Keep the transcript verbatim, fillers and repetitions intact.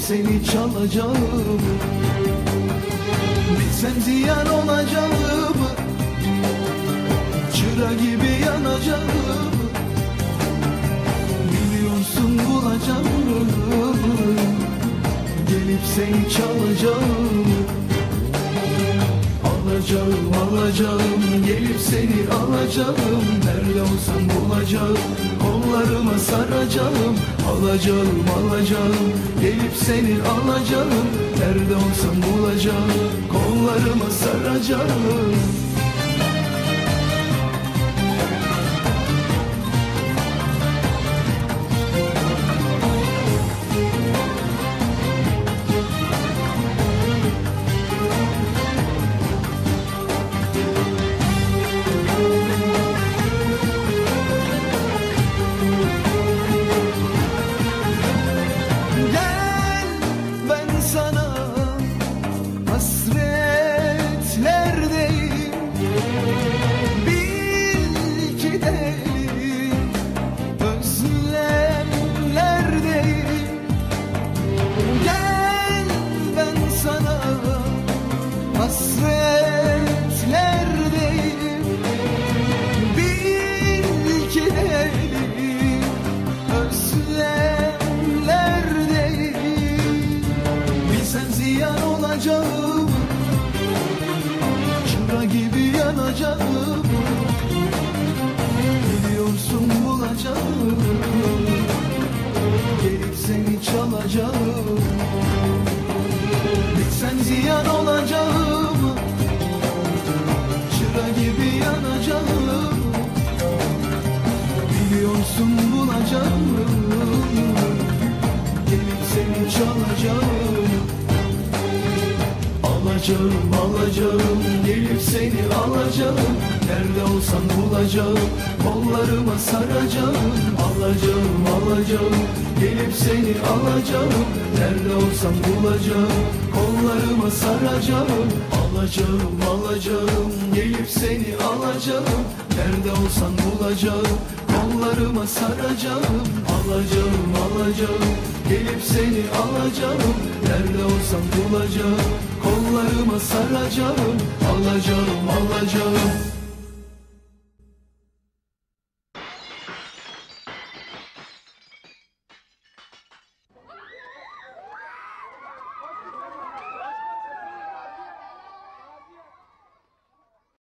seni çalacağım. Bilsem ziyan olacağım, çıra gibi yanacağım. Biliyorsun bulacağım, gelip seni çalacağım. Alacağım, alacağım, gelip seni alacağım. Nerede olsan bulacağım, kollarıma saracağım. Alacağım, alacağım, gelip seni alacağım. Nerede olsan bulacağım, kollarıma saracağım. Hasretlerdeyim, bil ki deli, özlemlerdeyim. Bilsen ziyan olacağım, çıra gibi yanacağım. Biliyorsun bulacağım, gelip seni çalacağım. Bilsen ziyan olacağım, çıra gibi yanacağım. Biliyorsun bulacağım, gelip seni çalacağım. Alacağım, alacağım, gelip seni alacağım. Nerede olsan bulacağım, kollarıma saracağım. Alacağım, alacağım, gelip seni alacağım. Nerede olsan bulacağım, kollarıma saracağım. Alacağım, alacağım, gelip seni alacağım. Nerede olsan bulacağım, kollarıma saracağım. Alacağım, alacağım, gelip seni alacağım. Nerede olsan bulacağım, kollarıma saracağım. Alacağım, alacağım.